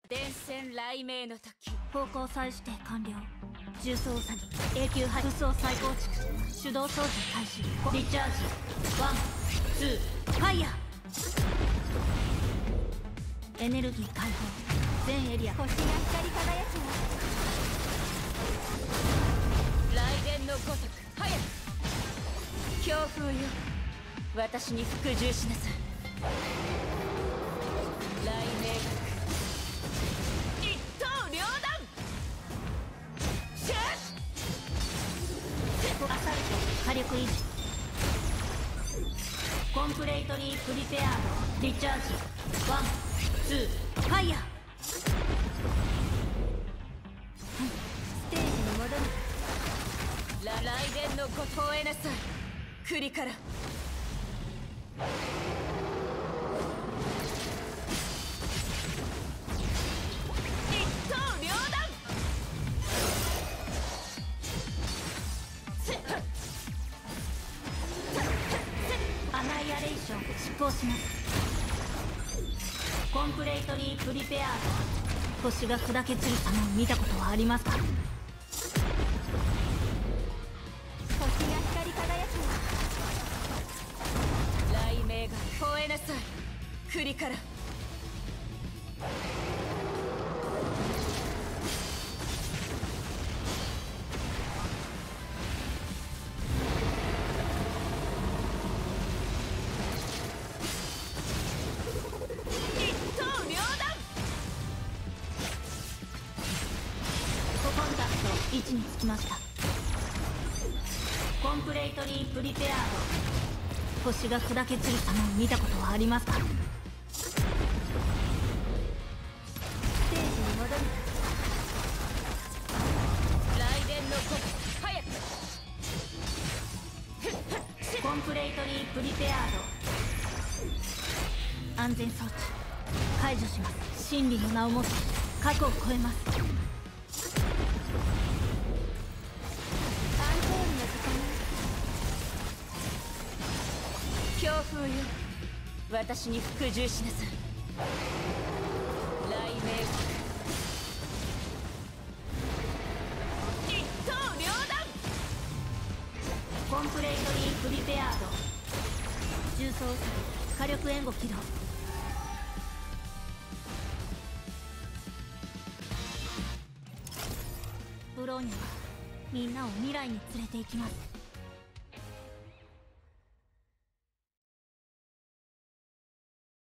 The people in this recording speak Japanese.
電線雷鳴の時、 方向再指定完了。重装作業永久配布装再構築。手動操作開始。リチャージワンツーファイヤー。エネルギー解放。全エリア星が光り輝きます。 雷電のごとく早く。強風よ、私に服従しなさい。雷鳴学一刀両断。シャッアサルト火力維持。コンプレイトリープリペアードリチャージワンツーファイヤー。 ステージに戻る。 雷電のごとえなさい。栗から一刀両断。 アナイアレーション執行します。コンプレイトリープリペアード。星が砕け散る様を見たことはありますか？ 星が光り輝きます。 雷鳴が吠えなさい。栗からコンタクト位置につきました。コンプレイトリープリペアード。星が砕け散る様を見たことはありますか？ ステージに戻る。 雷電のごと早く。 コンプレイトリープリペアード。安全装置解除します。真理の名をもって核を超えます。 アンコールの時間。 強風よ、私に服従しなさい。雷鳴一刀両断。 コンプレイトリープリペアード。重装作業火力援護起動。ブローニャはみんなを未来に連れて行きます。